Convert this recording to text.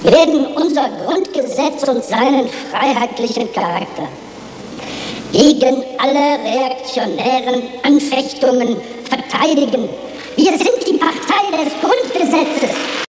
werden unser Grundgesetz und seinen freiheitlichen Charakter gegen alle reaktionären Anfechtungen verteidigen. Wir sind die Partei des Grundgesetzes.